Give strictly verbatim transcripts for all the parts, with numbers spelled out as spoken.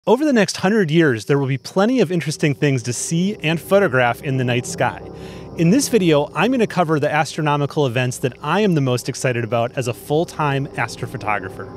Over the next hundred years, there will be plenty of interesting things to see and photograph in the night sky. In this video, I'm going to cover the astronomical events that I am the most excited about as a full-time astrophotographer.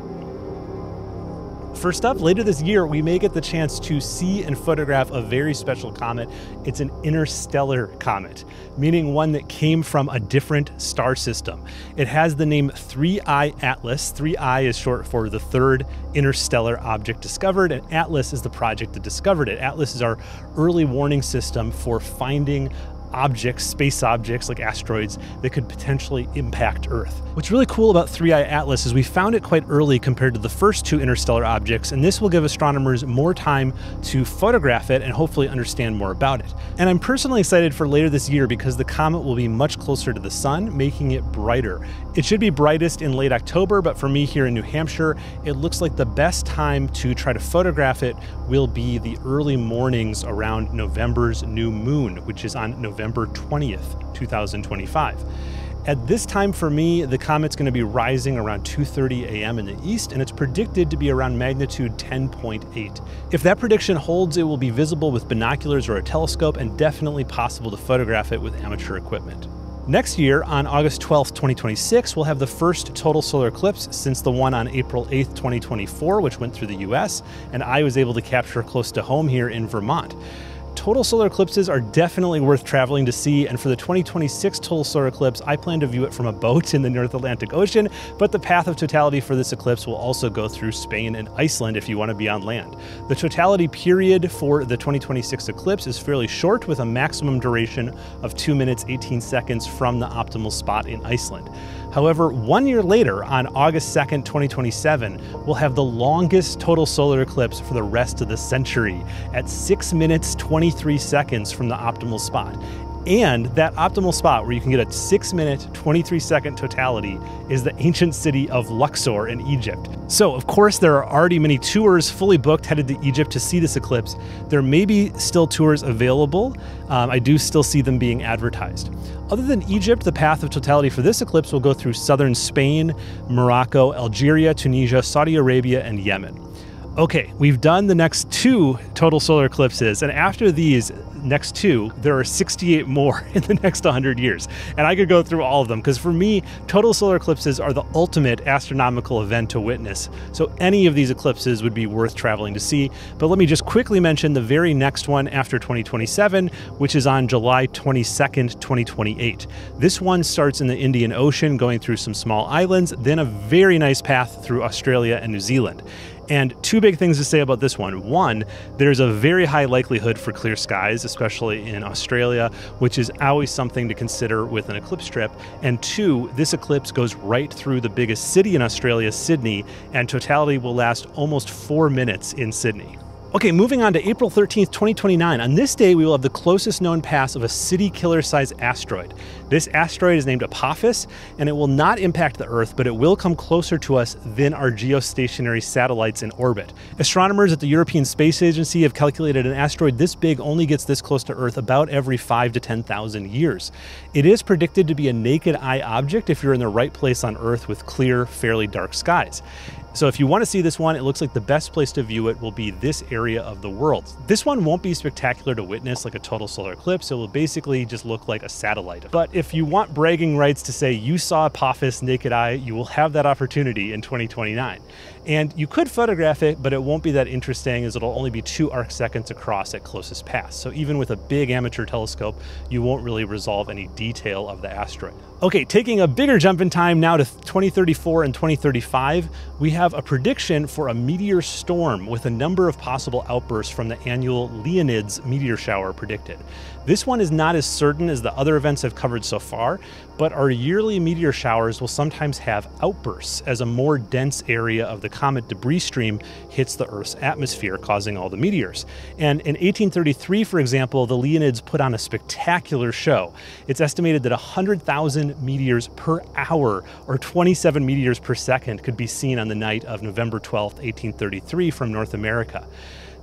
First up, later this year, we may get the chance to see and photograph a very special comet. It's an interstellar comet, meaning one that came from a different star system. It has the name three I Atlas. three I is short for the third interstellar object discovered, and Atlas is the project that discovered it. Atlas is our early warning system for finding objects, space objects like asteroids that could potentially impact Earth. What's really cool about three I Atlas is we found it quite early compared to the first two interstellar objects, and this will give astronomers more time to photograph it and hopefully understand more about it. And I'm personally excited for later this year because the comet will be much closer to the sun, making it brighter. It should be brightest in late October, but for me here in New Hampshire, it looks like the best time to try to photograph it will be the early mornings around November's new moon, which is on November twentieth, two thousand twenty-five. At this time for me, the comet's going to be rising around two thirty a m in the east, and it's predicted to be around magnitude ten point eight. If that prediction holds, it will be visible with binoculars or a telescope, and definitely possible to photograph it with amateur equipment. Next year, on August twelfth, twenty twenty-six, we'll have the first total solar eclipse since the one on April eighth, twenty twenty-four, which went through the U S, and I was able to capture close to home here in Vermont. Total solar eclipses are definitely worth traveling to see, and for the twenty twenty-six total solar eclipse, I plan to view it from a boat in the North Atlantic Ocean, but the path of totality for this eclipse will also go through Spain and Iceland if you want to be on land. The totality period for the twenty twenty-six eclipse is fairly short, with a maximum duration of two minutes, eighteen seconds from the optimal spot in Iceland. However, one year later, on August second, twenty twenty-seven, we'll have the longest total solar eclipse for the rest of the century at six minutes, twenty-three seconds from the optimal spot. And that optimal spot where you can get a six minute, twenty-three second totality is the ancient city of Luxor in Egypt. So, of course, there are already many tours fully booked headed to Egypt to see this eclipse. There may be still tours available. Um, I do still see them being advertised. Other than Egypt, the path of totality for this eclipse will go through southern Spain, Morocco, Algeria, Tunisia, Saudi Arabia, and Yemen. Okay, we've done the next two total solar eclipses, and after these next two, there are sixty-eight more in the next one hundred years. And I could go through all of them, because for me, total solar eclipses are the ultimate astronomical event to witness. So any of these eclipses would be worth traveling to see. But let me just quickly mention the very next one after twenty twenty-seven, which is on July twenty-second, twenty twenty-eight. This one starts in the Indian Ocean, going through some small islands, then a very nice path through Australia and New Zealand. And two big things to say about this one. One, there's a very high likelihood for clear skies, especially in Australia, which is always something to consider with an eclipse trip. And two, this eclipse goes right through the biggest city in Australia, Sydney, and totality will last almost four minutes in Sydney. Okay, moving on to April thirteenth, twenty twenty-nine. On this day, we will have the closest known pass of a city killer-sized asteroid. This asteroid is named Apophis, and it will not impact the Earth, but it will come closer to us than our geostationary satellites in orbit. Astronomers at the European Space Agency have calculated an asteroid this big only gets this close to Earth about every five to ten thousand years. It is predicted to be a naked eye object if you're in the right place on Earth with clear, fairly dark skies. So if you want to see this one, it looks like the best place to view it will be this area of the world. This one won't be spectacular to witness like a total solar eclipse. It will basically just look like a satellite. But if you want bragging rights to say you saw Apophis naked eye, you will have that opportunity in twenty twenty-nine. And you could photograph it, but it won't be that interesting as it'll only be two arc seconds across at closest pass. So even with a big amateur telescope, you won't really resolve any detail of the asteroid. Okay, taking a bigger jump in time now to twenty thirty-four and twenty thirty-five, we have a prediction for a meteor storm with a number of possible outbursts from the annual Leonids meteor shower predicted. This one is not as certain as the other events I've covered so far, but our yearly meteor showers will sometimes have outbursts as a more dense area of the comet debris stream hits the Earth's atmosphere, causing all the meteors. And in eighteen thirty-three, for example, the Leonids put on a spectacular show. It's estimated that one hundred thousand meteors per hour, or twenty-seven meteors per second, could be seen on the night of November twelfth, eighteen thirty-three from North America.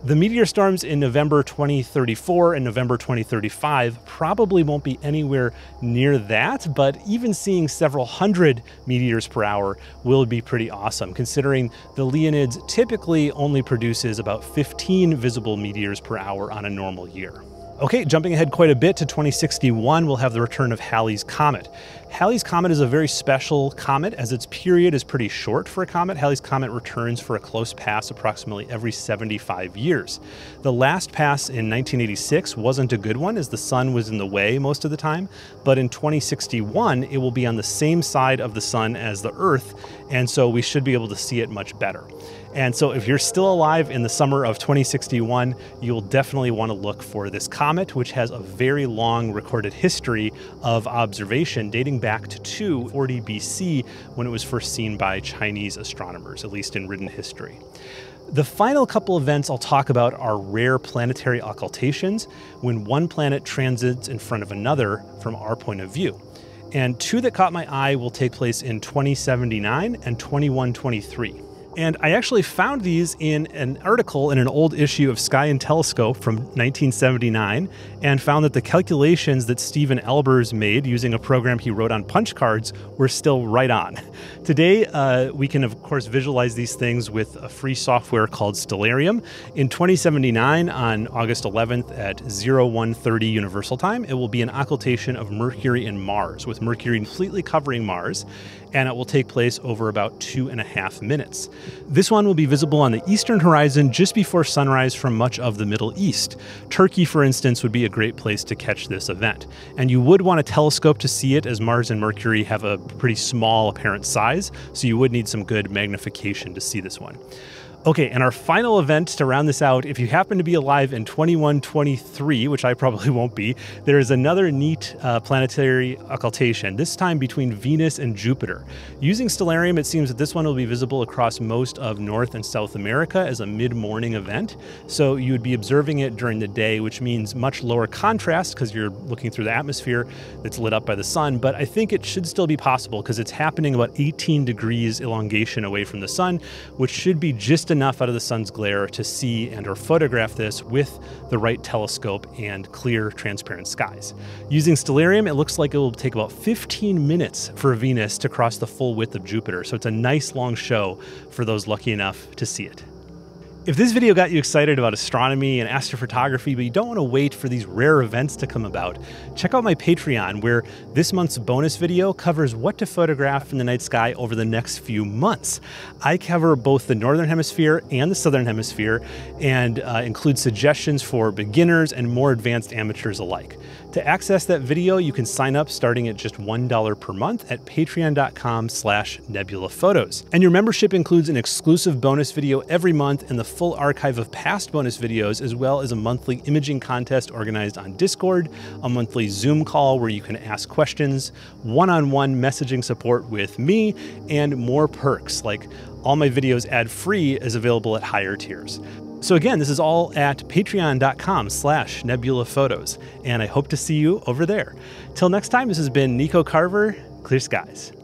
The meteor storms in November twenty thirty-four and November twenty thirty-five probably won't be anywhere near that, but even seeing several hundred meteors per hour will be pretty awesome, considering the Leonids typically only produces about fifteen visible meteors per hour on a normal year. Okay, jumping ahead quite a bit to twenty sixty-one, we'll have the return of Halley's Comet. Halley's Comet is a very special comet as its period is pretty short for a comet. Halley's Comet returns for a close pass approximately every seventy-five years. The last pass in nineteen eighty-six wasn't a good one as the sun was in the way most of the time, but in twenty sixty-one it will be on the same side of the sun as the Earth, and so we should be able to see it much better. And so if you're still alive in the summer of twenty sixty-one, you'll definitely want to look for this comet, which has a very long recorded history of observation dating back to two forty B C when it was first seen by Chinese astronomers, at least in written history. The final couple events I'll talk about are rare planetary occultations, when one planet transits in front of another from our point of view. And two that caught my eye will take place in twenty seventy-nine and twenty-one twenty-three. And I actually found these in an article in an old issue of Sky and Telescope from nineteen seventy-nine and found that the calculations that Stephen Albers made using a program he wrote on punch cards were still right on. Today, uh, we can, of course, visualize these things with a free software called Stellarium. In twenty seventy-nine, on August eleventh at oh one thirty Universal Time, it will be an occultation of Mercury and Mars, with Mercury completely covering Mars, and it will take place over about two and a half minutes. This one will be visible on the eastern horizon just before sunrise from much of the Middle East. Turkey, for instance, would be a great place to catch this event. And you would want a telescope to see it, as Mars and Mercury have a pretty small apparent size, so you would need some good magnification to see this one. Okay, and our final event to round this out, if you happen to be alive in twenty-one twenty-three, which I probably won't be, there is another neat uh, planetary occultation, this time between Venus and Jupiter. Using Stellarium, it seems that this one will be visible across most of North and South America as a mid-morning event. So you would be observing it during the day, which means much lower contrast because you're looking through the atmosphere that's lit up by the sun. But I think it should still be possible because it's happening about eighteen degrees elongation away from the sun, which should be just enough out of the sun's glare to see and or photograph this with the right telescope and clear, transparent skies. Using Stellarium, it looks like it will take about fifteen minutes for Venus to cross the full width of Jupiter, so it's a nice long show for those lucky enough to see it. If this video got you excited about astronomy and astrophotography, but you don't want to wait for these rare events to come about, check out my Patreon, where this month's bonus video covers what to photograph in the night sky over the next few months. I cover both the Northern Hemisphere and the Southern Hemisphere, and uh, include suggestions for beginners and more advanced amateurs alike. To access that video, you can sign up starting at just one dollar per month at patreon.com slash nebula photos. And your membership includes an exclusive bonus video every month and the full archive of past bonus videos, as well as a monthly imaging contest organized on Discord, a monthly Zoom call where you can ask questions, one-on-one messaging support with me, and more perks, like all my videos ad-free is available at higher tiers. So again, this is all at patreon.com slash nebula photos, and I hope to see you over there. Till next time, this has been Nico Carver, Clear Skies.